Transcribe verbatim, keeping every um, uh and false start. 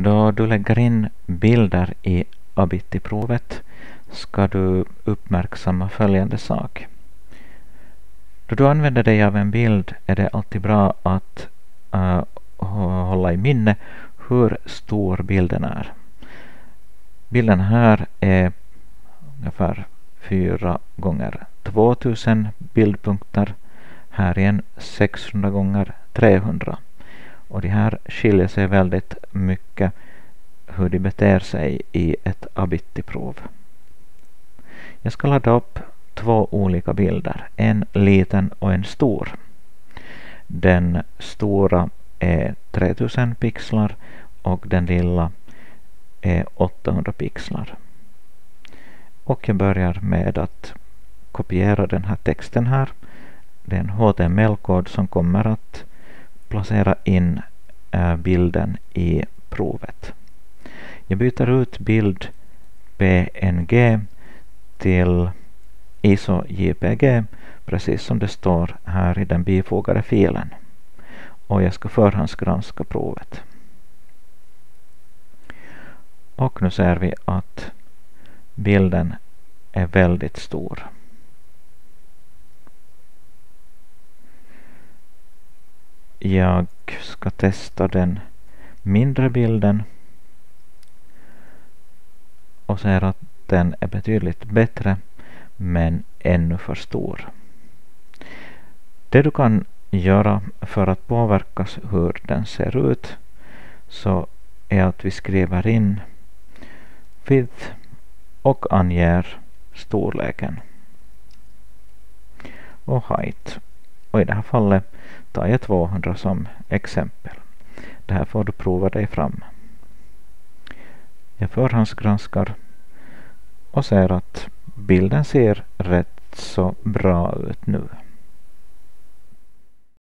Då du lägger in bilder i Abiti-provet ska du uppmärksamma följande sak. Då du använder dig av en bild är det alltid bra att uh, hålla i minne hur stor bilden är. Bilden här är ungefär fyra gånger tvåtusen bildpunkter. Här är en sexhundra gånger trehundra. Och de här skiljer sig väldigt mycket hur de beter sig i ett Abiti-prov. Jag ska ladda upp två olika bilder, en liten och en stor. Den stora är tretusen pixlar och den lilla är åttahundra pixlar. Och jag börjar med att kopiera den här texten här. Det är en H T M L-kod som kommer att placera in äh, bilden i provet. Jag byter ut bild P N G till I S O J P G precis som det står här i den bifogade filen. Och jag ska förhandsgranska provet. Och nu ser vi att bilden är väldigt stor. Jag ska testa den mindre bilden och ser att den är betydligt bättre men ännu för stor. Det du kan göra för att påverka hur den ser ut så är att vi skriver in width och anger storleken och height. Och i det här fallet tar jag tvåhundra som exempel. Det här får du prova dig fram. Jag förhandsgranskar och ser att bilden ser rätt så bra ut nu.